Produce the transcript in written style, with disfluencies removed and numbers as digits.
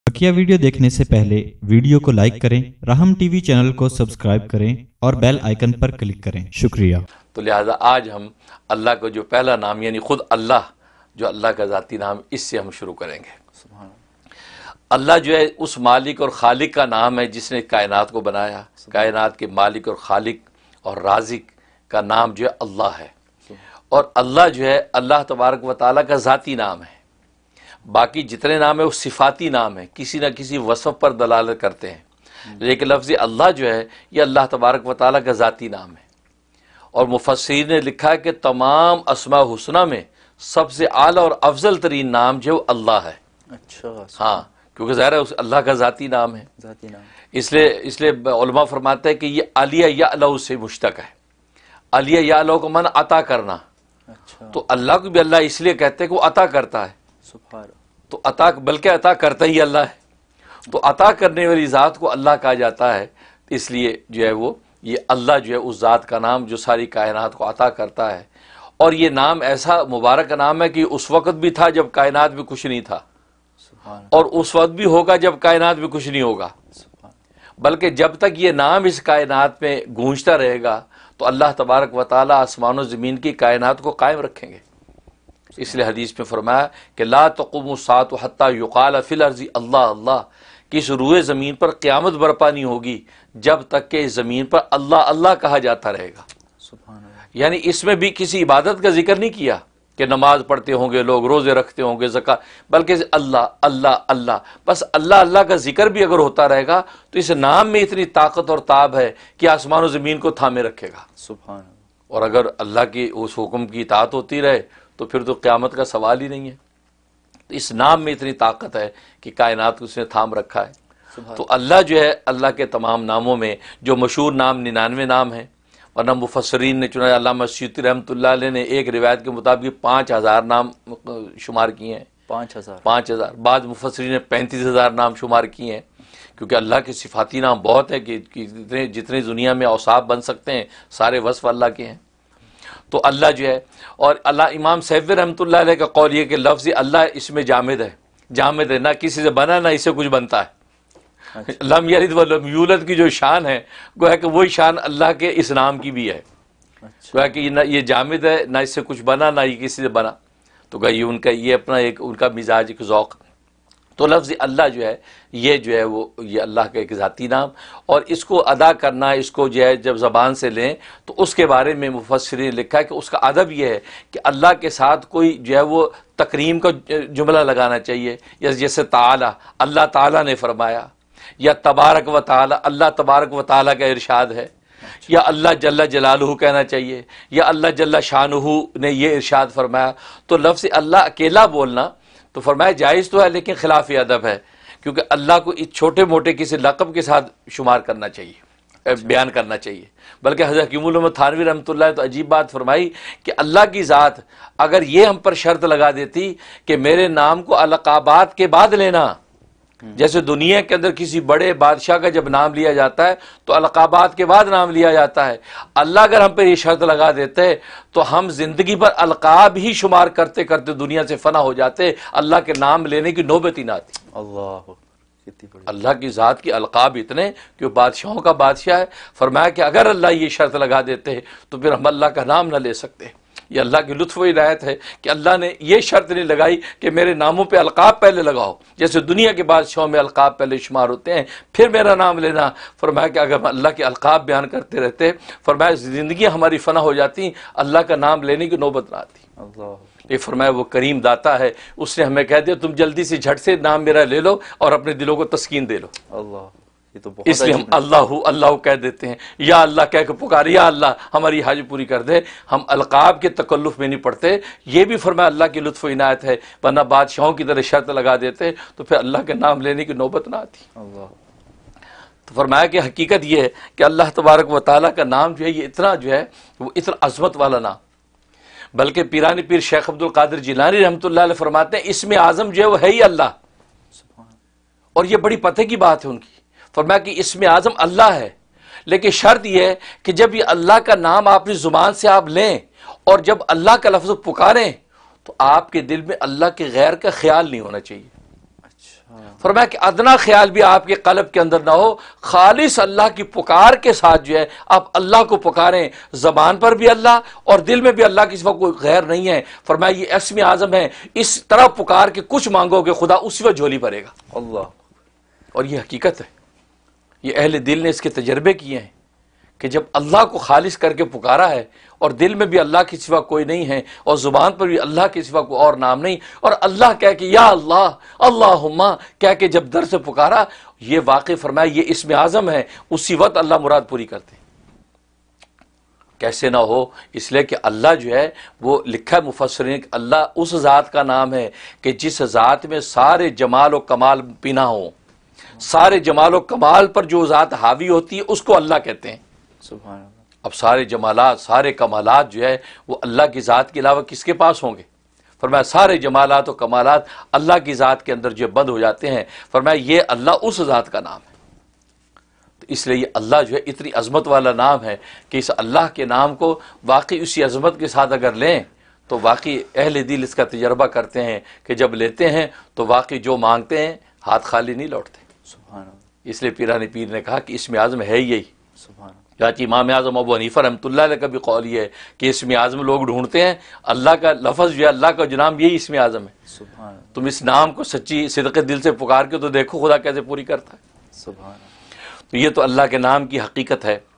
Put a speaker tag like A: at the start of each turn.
A: बकिया video देखने से पहले वीडियो को लाइक करें, राहम टीवी चैनल को सब्सक्राइब करें और बेल आइकन पर क्लिक करें। शुक्रिया।
B: तो लिहाजा आज हम अल्लाह को जो पहला नाम यानी खुद अल्लाह जो अल्लाह का ज़ाती नाम, इससे हम शुरू करेंगे। अल्लाह जो है उस मालिक और खालिक का नाम है जिसने कायनात को बनाया। कायनात के मालिक और खालिक और राज़िक का नाम जो है अल्लाह है। और अल्लाह जो है अल्लाह तबारक व तआला का ज़ाती नाम है। बाकी जितने नाम है वो सिफाती नाम है, किसी न किसी वसफ़ पर दलालत करते हैं। लेकिन लफ्ज़ अल्लाह जो है ये अल्लाह तबारक व तआला का ज़ाती नाम है। और मुफस्सिरीन ने लिखा है कि तमाम अस्मा हुस्ना में सबसे आला और अफजल तरीन नाम जो अल्लाह है।
C: अच्छा,
B: हाँ, क्योंकि ज़ाहिर है उस अल्लाह का ज़ाती नाम है।
C: ज़ाती नाम।
B: इसलिए उलमा फरमाते हैं कि ये अलिया या से मुश्तक है। अलिया या को मन अता करना।
C: अच्छा,
B: तो अल्लाह को भी अल्लाह इसलिए कहते हैं कि वो अता करता है।
C: सुभान।
B: तो अता बल्कि अता करता ही अल्लाह है। तो अता करने वाली ज़ात को अल्लाह कहा जाता है। इसलिए जो है वो ये अल्लाह जो है उस ज़ात का नाम जो सारी कायनात को अता करता है। और ये नाम ऐसा मुबारक नाम है कि उस वक़्त भी था जब कायनात में कुछ नहीं था,
C: सुभान।
B: और उस वक्त भी होगा जब कायनात में कुछ नहीं होगा।
C: सुभान।
B: बल्कि जब तक ये नाम इस कायनात में गूंजता रहेगा तो अल्लाह तबारक व तआला आसमान और ज़मीन की कायनात को कायम रखेंगे। इसलिए हदीस में फरमाया कि ला तक़ूमु साअतु हत्ता युक़ाल फ़िल अर्ज़ि अल्लाह अल्लाह, कि इस रूए ज़मीन पर क़यामत बर्पा नहीं होगी जब तक कि इस ज़मीन पर अल्लाह अल्लाह कहा जाता रहेगा।
C: सुभान।
B: यानी इसमें भी किसी इबादत का जिक्र नहीं किया कि नमाज पढ़ते होंगे लोग, रोज़े रखते होंगे, ज़कात, बल्कि अल्लाह अल्लाह अल्लाह, बस अल्लाह अल्लाह का जिक्र भी अगर होता रहेगा तो इस नाम में इतनी ताकत और ताब है कि आसमान और ज़मीन को थामे रखेगा।
C: सुभान।
B: और अगर अल्लाह की उस हुक्म की इताअत होती रहे तो फिर तो क़यामत का सवाल ही नहीं है। तो इस नाम में इतनी ताकत है कि कायनात को उसने थाम रखा है। तो अल्लाह जो है अल्लाह के तमाम नामों में जो मशहूर नाम 99 नाम है, वरना मुफस्सिरीन ने चुना, अल्लामा सयूती रहमतुल्लाह अलैह ने एक रिवायत के मुताबिक 5000 नाम शुमार किए हैं। 5000। बाद मुफस्सिरीन ने 35,000 नाम शुमार किए हैं, क्योंकि अल्लाह के सिफाती नाम बहुत है कि जितने दुनिया में औसाफ बन सकते हैं सारे वस्फ अल्लाह के हैं। तो अल्लाह जो है, और अल्लाह इमाम सैफ़ी रहमतुल्लाह अलैह का कौल ये कि लफ्ज़ अल्लाह इसमें जामिद है। जामिद है, ना किसी से बना ना इससे कुछ बनता है।
C: अच्छा।
B: लम यलिद व लम यूलद की जो शान है गोया कि वही शान अल्लाह के इस नाम की भी है।
C: अच्छा।
B: गोया कि ना ये जामिद है, ना इससे कुछ बना ना ये किसी से बना। तो गोया ये उनका ये अपना एक उनका मिजाज एक ज़ौक़। तो लफ्ज़ अल्लाह जो है ये वो ये अल्लाह का एक ज़ाती नाम, और इसको अदा करना, इसको जो है जब ज़बान से लें तो उसके बारे में मुफस्सिरीन ने लिखा है कि उसका अदब ये है कि अल्लाह के साथ कोई जो है वो तकरीम का जुमला लगाना चाहिए। जैसे ताला, अल्लाह ताला ने फरमाया, या तबारक व तआला, अल्लाह तबारक व तआला का इरशाद है, या अल्लाह जल्ला जलालुहु कहना चाहिए, या अल्लाह जल्ला शानुहु ने ये इरशाद फरमाया। तो लफ्ज़ अल्लाह अकेला बोलना तो फरमाया जायज़ तो है लेकिन खिलाफ अदब है, क्योंकि अल्लाह को इस छोटे मोटे किसी लक़ब के साथ शुमार करना चाहिए, बयान करना चाहिए। बल्कि हज़रत हकीमुल उम्मत थानवी रहमतुल्लाह तो अजीब बात फरमाई कि अल्लाह की ज़ात अगर ये हम पर शर्त लगा देती कि मेरे नाम को अलक़ाबात के बाद लेना, जैसे दुनिया के अंदर किसी बड़े बादशाह का जब नाम लिया जाता है तो अलक़ाबात के बाद नाम लिया जाता है, अल्लाह अगर हम पे ये शर्त लगा देते तो हम ज़िंदगी पर अलक़ाब ही शुमार करते करते दुनिया से फ़ना हो जाते, अल्लाह के नाम लेने की नौबत ही ना आती।
C: अल्लाह, कितनी बड़ी।
B: अल्लाह की ज़ात की अलक़ाब इतने कि वो बादशाहों का बादशाह है। फरमाया कि अगर अल्लाह ये शर्त लगा देते तो फिर हम अल्लाह का नाम न ले सकते। ये अल्लाह की लुत्फ़ व इनायत है कि अल्लाह ने ये शर्त नहीं लगाई कि मेरे नामों पे अलक़ाब पहले लगाओ, जैसे दुनिया के बादशाहों में अलक़ाब पहले शुमार होते हैं फिर मेरा नाम लेना। फरमाया कि अगर हम अल्लाह के अलक़ाब बयान करते रहते, फरमाया ज़िंदगी हमारी फ़ना हो जाती, अल्लाह का नाम लेने की नौबत ना आती।
C: अल्लाह।
B: ये फरमाया वो करीम दाता है, उसने हमें कह दिया तुम जल्दी से झट से नाम मेरा ले लो और अपने दिलों को तस्कीन दे लो।
C: अल्लाह, ये तो बहुत
B: इसलिए हम
C: अजीब है।
B: अल्लाह अल्लाह कह देते हैं, या अल्लाह कह के पुकारे, या अल्लाह हमारी हाजत पूरी कर दे। हम अलक़ाब के तकल्लुफ़ में नहीं पड़ते। ये भी फरमाया अल्लाह की लुत्फ़ इनायत है, वरना बादशाहों की तरह शर्त लगा देते तो फिर अल्लाह के नाम लेने की नौबत ना आती।
C: अल्लाह।
B: तो फरमाया कि हकीकत ये है कि अल्लाह तबारक व तआला का नाम जो है ये इतना जो है वो इतना अज़मत वाला नाम, बल्कि पीरानी पीर शेख अब्दुल कादिर जिलानी रहमतुल्लाह अलैह फरमाते हैं इसमें आज़म जो है वो है ही अल्लाह। और ये बड़ी पते की बात है उनकी। फरमाया कि इसमें आज़म अल्लाह है, लेकिन शर्त यह है कि जब ये अल्लाह का नाम अपनी ज़ुबान से आप लें और जब अल्लाह का लफ्ज़ पुकारें तो आपके दिल में अल्लाह के गैर का ख्याल नहीं होना चाहिए।
C: अच्छा।
B: فرمایا کہ ادنا خیال بھی آپ کے قلب کے اندر نہ ہو، خالص اللہ کی پکار کے ساتھ جو ہے آپ اللہ کو پکاریں، زبان پر بھی اللہ اور دل میں بھی اللہ کے سوا کوئی غیر نہیں ہے۔ فرمایا یہ اسم اعظم ہے، اس طرح پکار کے کچھ مانگو گے خدا اسی وقت جھولی بھرے گا۔
C: اللہ
B: اور یہ حقیقت ہے، یہ اہل دل نے اس کے تجربے کیے ہیں کہ جب اللہ کو خالص کر کے پکارا ہے اور دل میں بھی اللہ کے سوا کوئی نہیں ہے اور زبان پر بھی اللہ کے سوا کوئی اور نام نہیں، اور اللہ کہہ کے یا اللہ اللہم کہہ کے جب در سے پکارا، یہ واقع فرمایا یہ اسم اعظم ہے، اسی وقت اللہ مراد پوری کرتے ہیں۔ کیسے نہ ہو، اس لیے کہ اللہ جو ہے وہ لکھا ہے مفسرین کہ اللہ اس ذات کا نام ہے کہ جس ذات میں سارے جمال و کمال پنہاں ہوں، سارے جمال و کمال پر جو ذات حاوی ہوتی ہے اس کو اللہ کہتے ہیں۔
C: سبحان اللہ۔
B: اب سارے جمالات سارے کمالات جو ہے وہ اللہ کی ذات کے علاوہ کس کے پاس ہوں گے؟ فرمایا سارے جمالات و کمالات اللہ کی ذات کے اندر جو بند ہو جاتے ہیں۔ فرمایا یہ اللہ اس ذات کا نام ہے، تو اس لیے یہ اللہ جو ہے اتنی عظمت والا نام ہے کہ اس اللہ کے نام کو واقعی اسی عظمت کے ساتھ اگر لیں تو واقعی اہل دل اس کا تجربہ کرتے ہیں کہ جب لیتے ہیں تو واقعی جو مانگتے ہیں ہاتھ خالی نہیں لوٹتے۔
C: سبحان اللہ۔
B: اس لیے پیران پیر نے کہا کہ اسم اعظم ہے یہی،
C: سبحان اللہ۔
B: چاچی امام اعظم ابو حنیفہ رحمۃ اللہ علیہ کا بھی قول یہ ہے کہ اسم اعظم لوگ ڈھونڈتے ہیں، اللہ کا لفظ جو ہے اللہ کا جو نام یہی اسم اعظم ہے۔
C: سبحان اللہ۔
B: تم اس نام کو سچی صدق دل سے پکار کے تو دیکھو خدا کیسے پوری کرتا ہے۔
C: سبحان اللہ۔
B: تو یہ تو اللہ کے نام کی حقیقت ہے۔